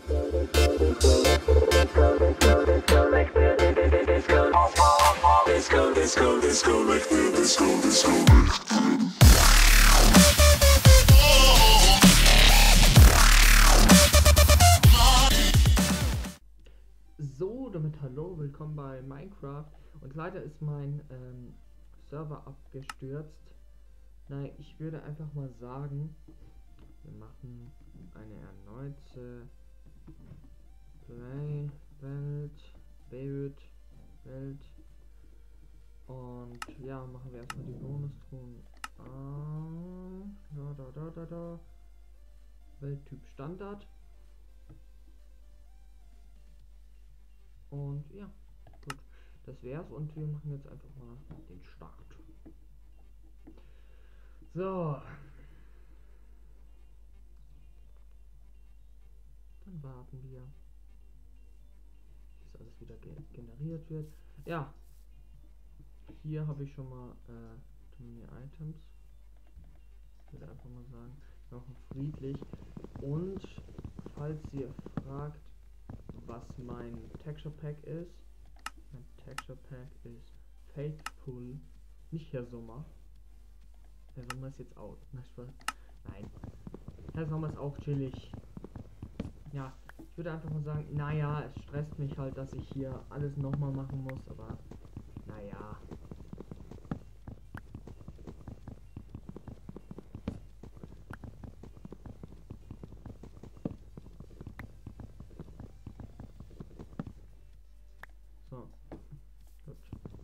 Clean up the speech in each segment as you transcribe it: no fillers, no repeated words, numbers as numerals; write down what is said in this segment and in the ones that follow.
So, damit hallo, willkommen bei Minecraft. Und leider ist mein Server abgestürzt. Nein, ich würde einfach mal sagen, wir machen eine erneute Welt. Und ja, machen wir erstmal die Bonus-Truhen. Da. Welttyp Standard. Und ja, gut, das wär's und wir machen jetzt einfach mal den Start. So. Dann warten wir, bis alles wieder generiert wird. Ja, hier habe ich schon mal Turnier Items. Ich würde einfach mal sagen, noch friedlich. Und falls ihr fragt, was mein Texture Pack ist, mein Texture Pack ist Faithful, nicht Herr Sommer. Herr Sommer ist jetzt out. Nein. Herr Sommer ist auch chillig. Ja, ich würde einfach mal sagen, naja, es stresst mich halt, dass ich hier alles nochmal machen muss, aber naja. So, gut.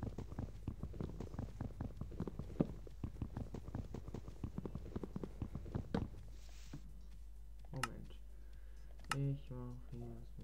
Moment. Ich mache hier so.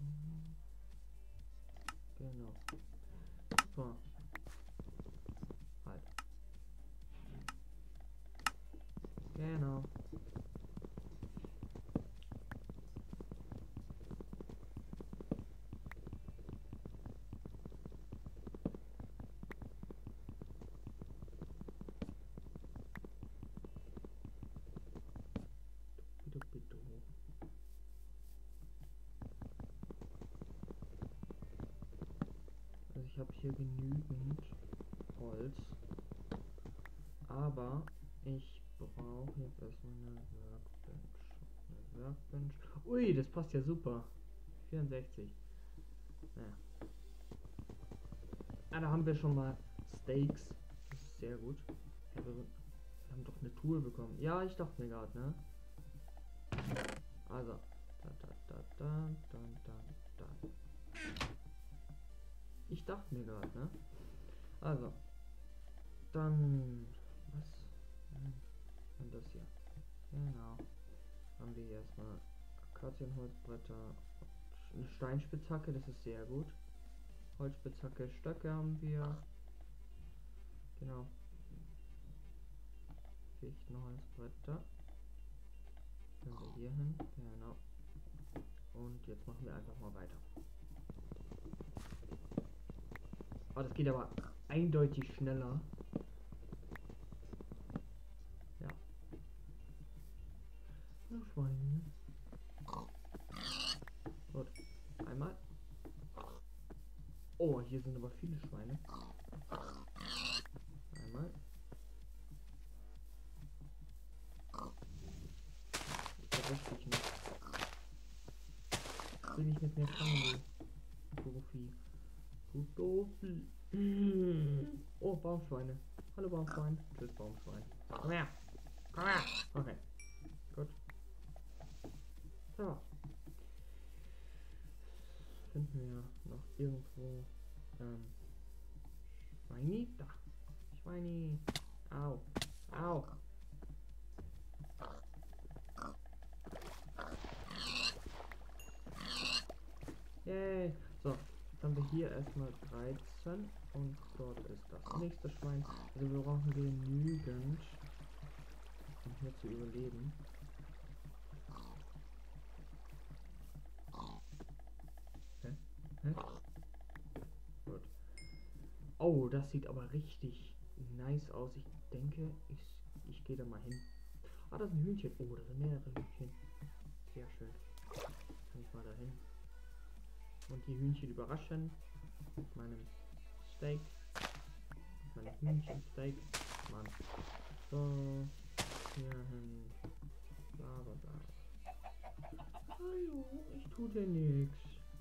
Genau. So. Halt. Genau. Bitte. Also ich habe hier genügend Holz, aber ich brauche jetzt erstmal eine Workbench. Ui, das passt ja super. 64. Naja. Ah, da haben wir schon mal Steaks. Das ist sehr gut. Ja, wir haben doch eine Tour bekommen. Ja, ich dachte mir gerade, ne? Also. Da. Ich dachte mir gerade, ne? Also. Dann. Was? Und das hier. Genau. Haben wir hier erstmal Akazienholzbretter. Eine Steinspitzhacke, das ist sehr gut. Holzspitzhacke, Stöcke haben wir. Genau. Fichtenholzbretter. Können wir hier hin. Genau. Und jetzt machen wir einfach mal weiter. Oh, das geht aber eindeutig schneller. Ja. Schweine. Gut. Einmal. Oh, hier sind aber viele Schweine. Einmal. Verrückt dich nicht. Ich will nicht mit mir fangen, du Profi. Du Profi. Oh, Baumschweine. Hallo Baumschwein. Tschüss Baumschwein. Komm her. Komm her. Okay. Gut. So. Finden wir noch irgendwo Schweini? Da. Schweini. Au. Au. Yay. So, jetzt haben wir hier erstmal 13 und dort ist das nächste Schwein. Also wir brauchen genügend, um hier zu überleben. Hä? Gut. Oh, das sieht aber richtig nice aus. Ich denke, ich gehe da mal hin. Ah, das ist ein Hühnchen. Oh, da sind mehrere Hühnchen. Sehr schön. Kann ich mal da dahin. Und die Hühnchen überraschen mit meinem Steak. Mit meinem Hühnchensteak. Mann. So. Hier hin. Bla bla bla. Hallo, ich tu dir nix.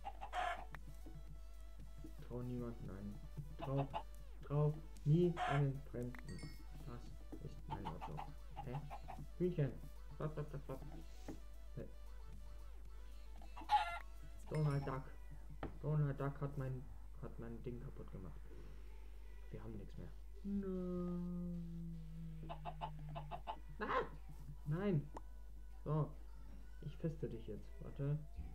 Trau niemanden ein. Trau nie einen Fremden. Das ist mein Motto. Hä? Hühnchen. Stopp. Hey. Donald Duck. Donald Duck hat mein Ding kaputt gemacht. Wir haben nichts mehr. Nein. Ah! Nein. So. Ich feste dich jetzt. Warte.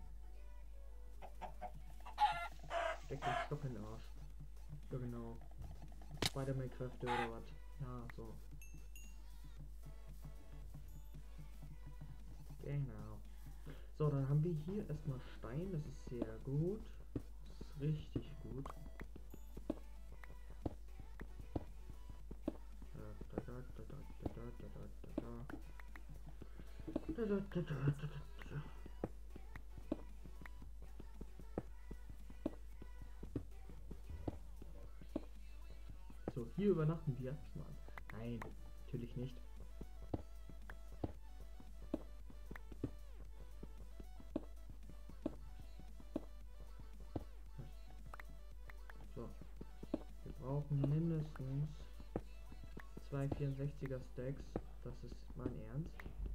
Steck den Stock in den Arsch. Ja, genau. Spider-Man-Kräfte oder was? Ja, so. Genau. So, dann haben wir hier erstmal Stein. Das ist sehr gut. Das ist richtig gut. So, hier übernachten wir. Nein, natürlich nicht. So, wir brauchen mindestens 2 64er Stacks. Das ist mein Ernst.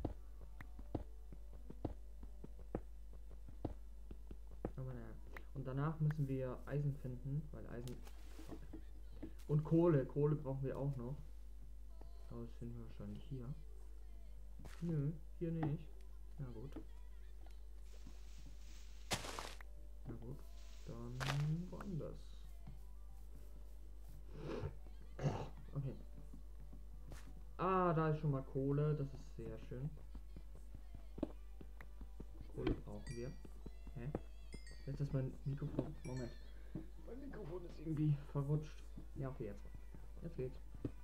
Aber naja. Und danach müssen wir Eisen finden, weil Eisen... Und Kohle. Kohle brauchen wir auch noch. Aber das finden wir wahrscheinlich hier. Nö, hier nicht. Na gut. Na gut. Dann woanders. Okay. Ah, da ist schon mal Kohle. Das ist sehr schön. Kohle brauchen wir. Hä? Jetzt ist mein Mikrofon. Moment. Mein Mikrofon ist irgendwie verrutscht. Ja, okay, jetzt. Jetzt geht's.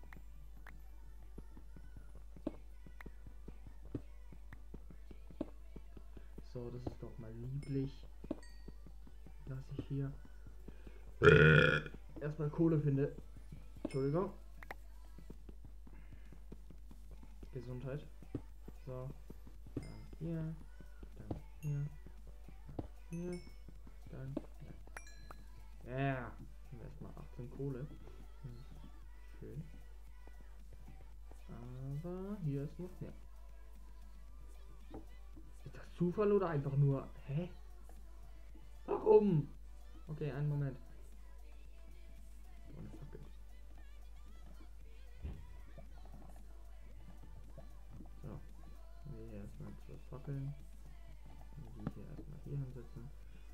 So, das ist doch mal lieblich. Dass ich hier erstmal Kohle finde. Entschuldigung. Gesundheit. So. Dann hier. Dann hier. Dann hier. Dann hier. Ja. Yeah. Haben wir erstmal 18 Kohle. Das ist schön. Aber hier ist noch mehr. Ist das Zufall oder einfach nur... Hä? Warum? Okay, einen Moment. Ohne Fackel. So. Wir hier erstmal 2 Fackeln. Und die hier erstmal hier hinsetzen.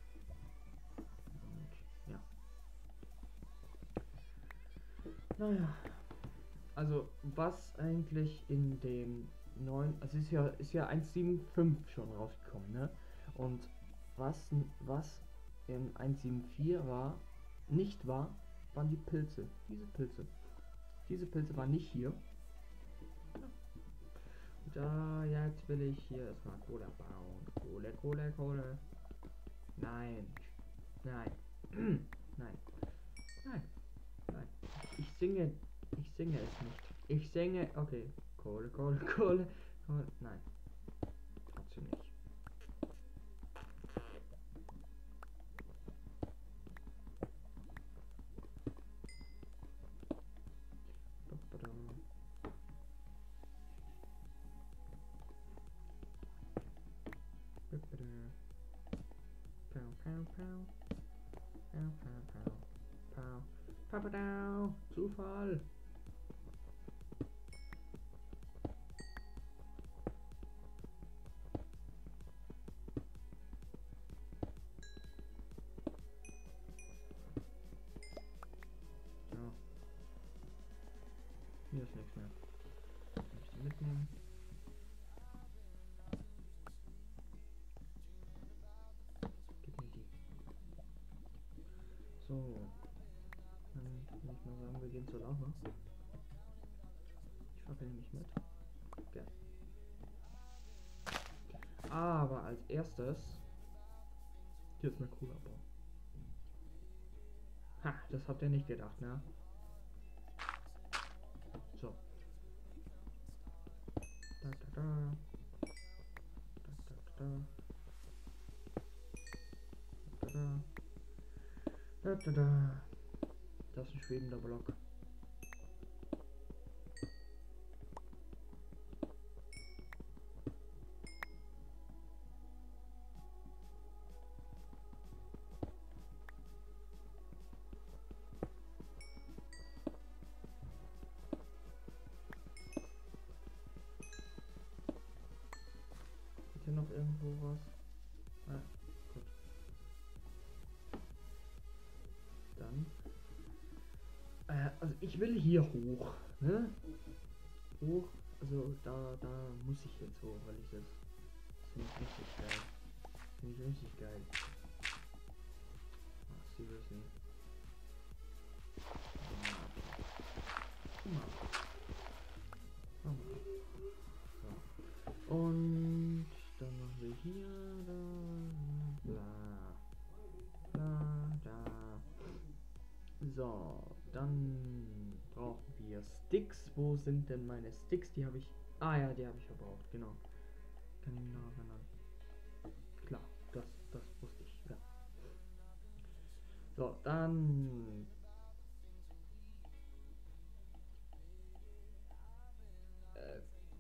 Und ja. Naja. Also was eigentlich in dem neuen, also ist ja 1.7.5 schon rausgekommen, ne? Und was in 1.7.4 nicht war, waren die Pilze. Diese Pilze waren nicht hier. Und da jetzt will ich hier erstmal Kohle bauen. Kohle. Nein. Nein. Ich singe es nicht. Ich singe. Okay. Kohle. Nein. Trotzdem nicht. Zufall. So. Hier ist nichts mehr. Kann ich die mitnehmen? Gib mir die. So. Dann würde ich mal sagen, wir gehen zur Lava. Ich fackel nämlich mit. Okay. Aber als erstes Hier ist mein Cola-Bau. Ha, das habt ihr nicht gedacht, ne? So. Da, da, da. Da, da, da. Da, da, da. Da, da, da. Das ist ein schwebender Block. Ist hier noch irgendwo was? Ah, gut. Dann. Also ich will hier hoch, ne? Hoch, also da muss ich jetzt hoch, weil ich das finde ich richtig geil. Finde ich richtig geil. Ach, seriously. Guck mal. So. Und dann machen wir hier, da, bla, bla, da. So, dann brauchen wir Sticks. Wo sind denn meine Sticks? Die habe ich. Ah ja, die habe ich verbraucht, genau. Kann ich mich noch erinnern. Klar, das wusste ich, ja. So, dann. Äh,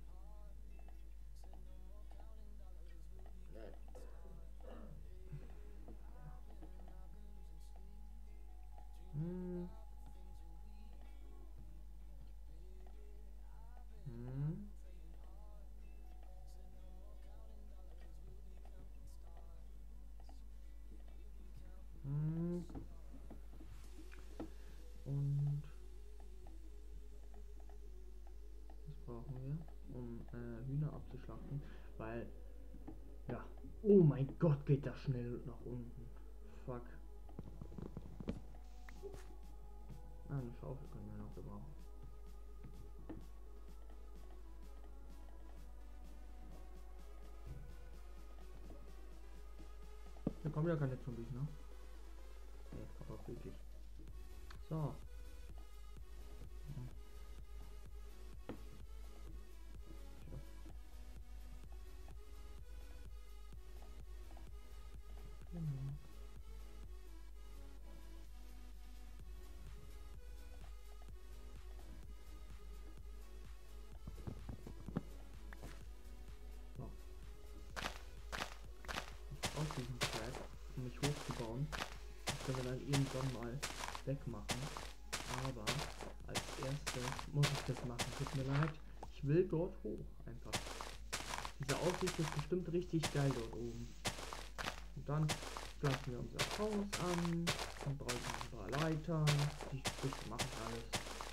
hm, hm, hm. Und was brauchen wir, um Hühner abzuschlachten? Weil, ja. Oh mein Gott, geht das schnell nach unten. Fuck. Ah, eine Schaufel können wir noch gebrauchen. Hier kommen ja keine Zombies, ne? Nee, aber wirklich. So. Genau. So. Ich brauche diesen Flag, um mich hochzubauen. Das können wir dann irgendwann mal wegmachen. Aber als erstes muss ich das machen. Tut mir leid. Ich will dort hoch einfach. Diese Aussicht ist bestimmt richtig geil dort oben. Und dann pflanzen wir unser Haus an. Dann brauchen wir ein paar Leitern. Die Früchte mache ich alles.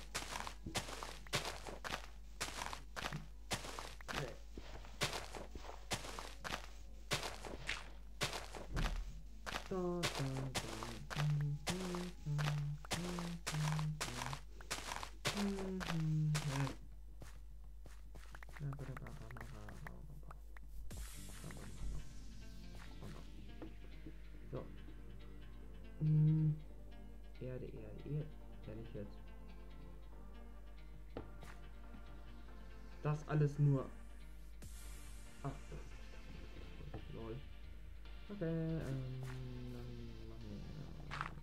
Da, so. Erde. Ehrlich jetzt. Das alles nur. Ach, lol. Okay, dann machen wir.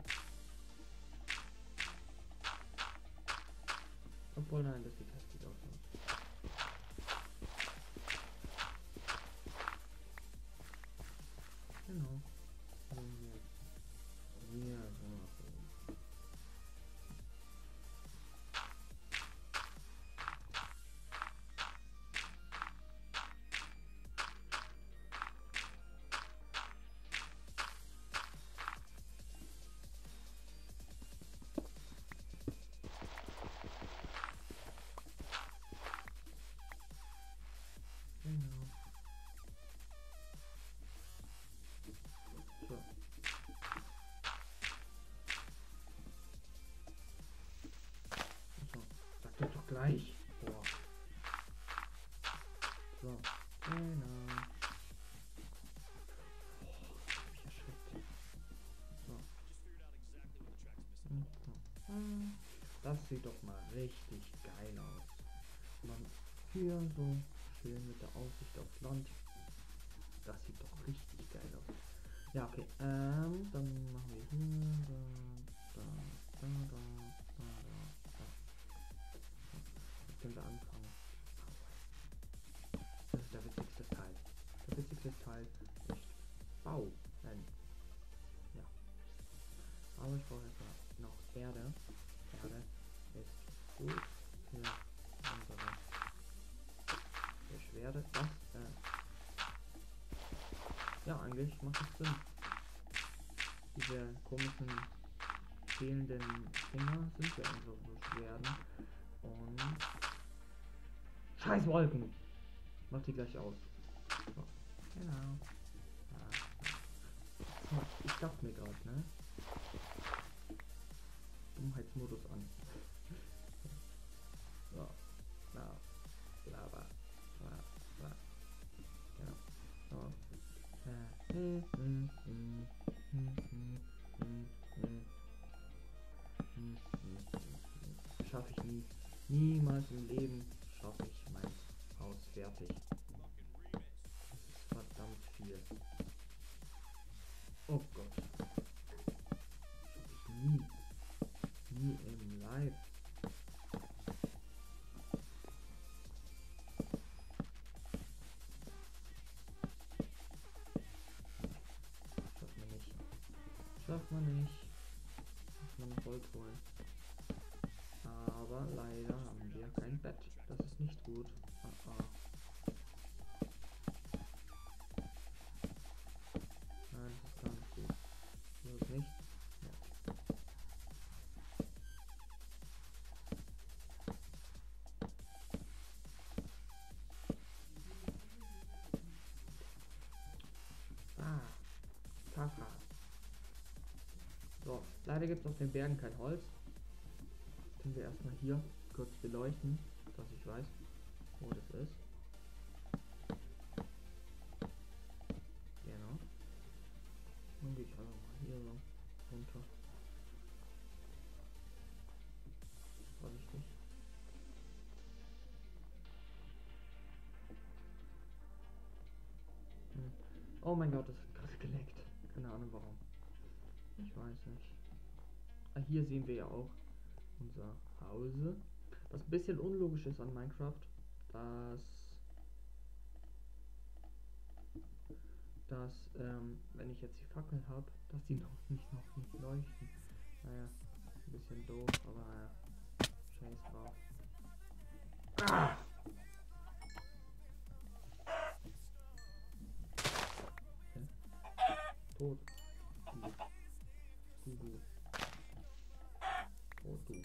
Obwohl, nein, das sieht hässlich aus. Genau. Hier, so. Genau. So. So. Sag das doch gleich. Boah. So. Genau. Boah, hab ich erschreckt. sieht doch mal richtig geil aus. Man hier so schön mit der Aussicht aufs Land. Das sieht doch richtig geil aus. Ja, okay. Dann machen wir hier. Jetzt können wir anfangen. Das ist der witzigste Teil. Der witzigste Teil ist Bauen. Ja. Aber ich brauche jetzt noch Erde. Erde ist gut für unsere Beschwerde. Was? Ja, eigentlich macht es Sinn. Diese komischen fehlenden Finger sind ja unsere Beschwerden. Und scheiß Wolken! Mach die gleich aus. So. Genau. Ich dachte mir gerade, ne? Dummheitsmodus an. So. Ja. Lava. Genau. So. Schaffe ich nie. Niemals im Leben schaffe ich mein Haus fertig. Das ist verdammt viel. Oh Gott. Schaffe ich nie. Nie im Live. Schafft man nicht. Muss man noch Holz holen. Aber leider haben wir kein Bett. Das ist nicht gut. Nein, das ist gar nicht gut. Das ist nicht. Ja. Kaka. So, leider gibt es auf den Bergen kein Holz. Können wir erstmal hier kurz beleuchten, dass ich weiß, wo das ist. Genau. Dann gehe ich einfach mal hier so runter. Vorsichtig. Oh mein Gott, das ist gerade geleckt. Keine Ahnung warum. Ich weiß nicht. Ah, hier sehen wir ja auch unser Hause. Was ein bisschen unlogisch ist an Minecraft, dass wenn ich jetzt die Fackeln habe, dass die noch nicht leuchten. Naja, ein bisschen doof, aber naja, scheiß drauf. Ah! Okay. Tot. Du. Oh, du.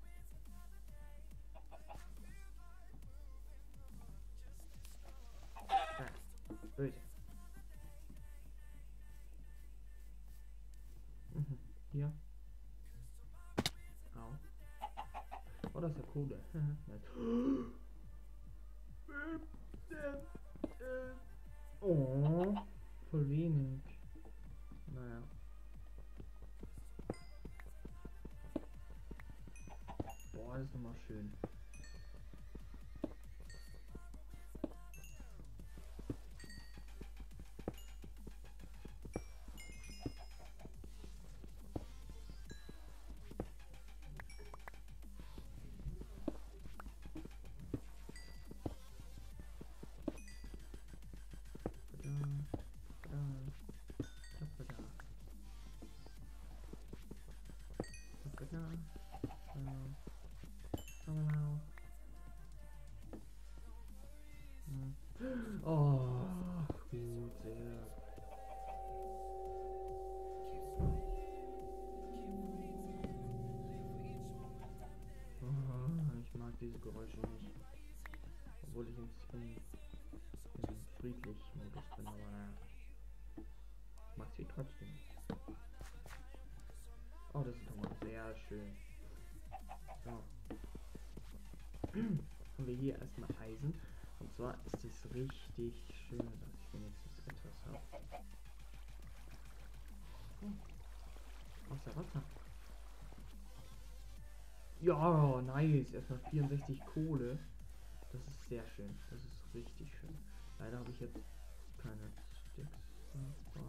Ah, böse. Hier. Au. Oh, das ist ja cool. Oh, voll wenig. Naja. Boah, das ist nochmal schön. Oh, gut, sehr. Oh, ich mag diese Geräusche nicht. Obwohl ich im friedlich Modus bin, aber naja. Ich mag sie trotzdem. Oh, das ist doch mal sehr schön. So. Haben wir hier erstmal Eisen. Und zwar ist es richtig schön, dass ich wenigstens etwas habe. Oh. Wasser. Ja, nice. Erstmal 64 Kohle. Das ist sehr schön. Das ist richtig schön. Leider habe ich jetzt keine Sticks dabei.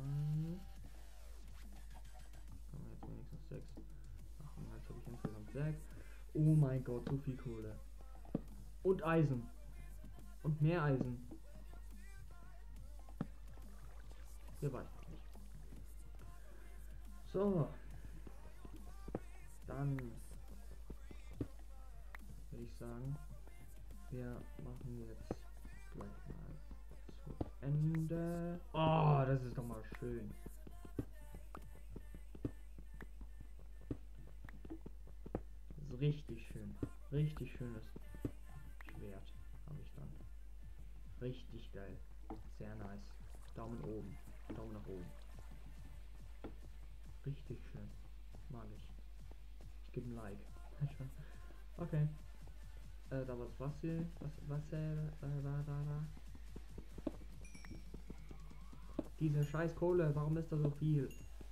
Haben wir jetzt wenigstens 6 machen. Jetzt habe ich insgesamt 6. Oh mein Gott, so viel Kohle. Und Eisen. Und mehr Eisen. Hier war ich nicht. So. Dann würde ich sagen, wir machen jetzt gleich mal zu Ende. Oh, das ist doch mal schön. Das ist richtig schön. Richtig schönes Schwert habe ich dann. Richtig geil. Sehr nice. Daumen oben. Daumen nach oben. Richtig schön. Mag ich. Ich gebe ein Like. Okay. Da was hier? Was war da? Diese scheiß Kohle, warum ist da so viel?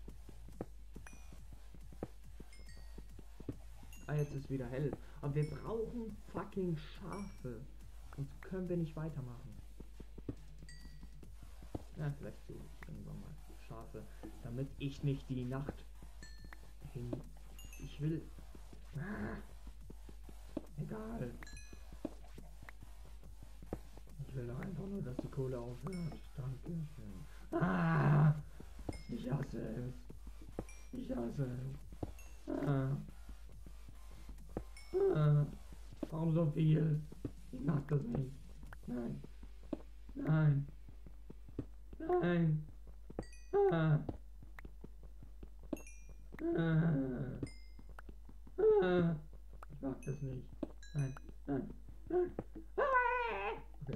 Ah, jetzt ist wieder hell. Aber wir brauchen fucking Schafe. Sonst können wir nicht weitermachen. Ja, vielleicht so irgendwann mal Schafe. Damit ich nicht die Nacht hin. Ich will. Ah, egal. Ich will einfach nur, dass die Kohle aufhört. Dankeschön. Ah, ich hasse es. Ich hasse es. Ah. Ah. Warum so viel? Ich mag das nicht. Nein. Nein. Nein. Ah. Ah. Ah. Ich mag das nicht. Nein. Nein. Nein. Ah. Okay.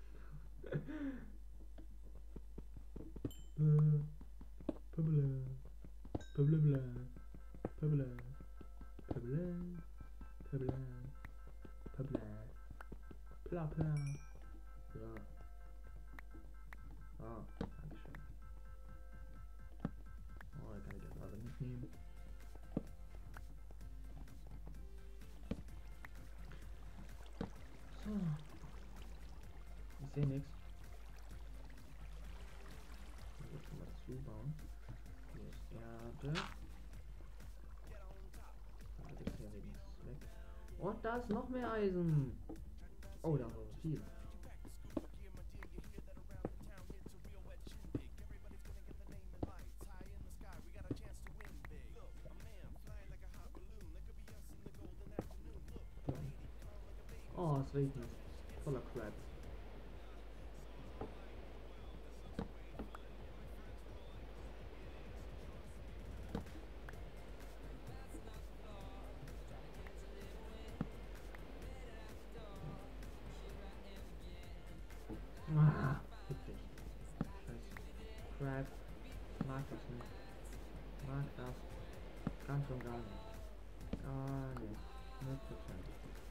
Pöbele. Pöbele. Pöbele. Pöbele. Pöbele. Pöbele. Pla pla. So. Ah, dankeschön. Oh, da kann ich das alle mitnehmen. So. Ich sehe nichts. Ich will schon mal zubauen. Hier ist Erde. Das ist ja wenigstens weg. Und da ist noch mehr Eisen. Oh, da war so viel. Oh, es regnet. Voller Crap. Ah, witzig. Scheiße. Crap. Mag das nicht. Mag das. Ganz und gar nicht. Gar nicht. 100%.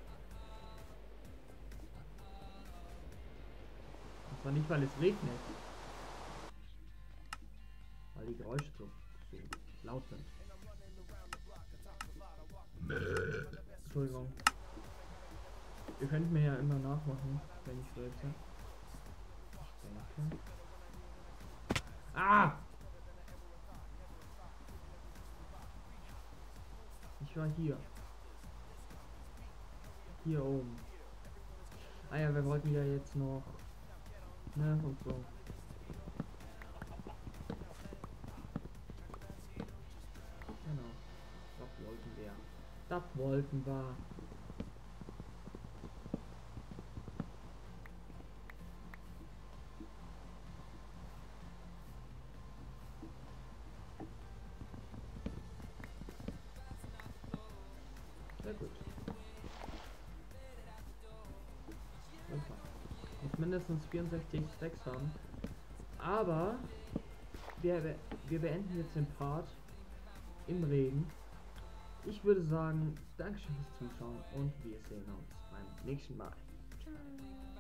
Und zwar nicht, weil es regnet. Weil die Geräusche so laut sind. Entschuldigung. Ihr könnt mir ja immer nachmachen, wenn ich wollte. Ich denke. Ah! Ich war hier. Hier oben. Ah ja, wir wollten ja jetzt noch. Ne, und so. Genau. Das wollten wir. Das wollten wir. Sehr gut. Super. Muss mindestens 64 Stacks haben. Aber wir beenden jetzt den Part im Regen. Ich würde sagen, Dankeschön fürs Zuschauen und wir sehen uns beim nächsten Mal. Ciao.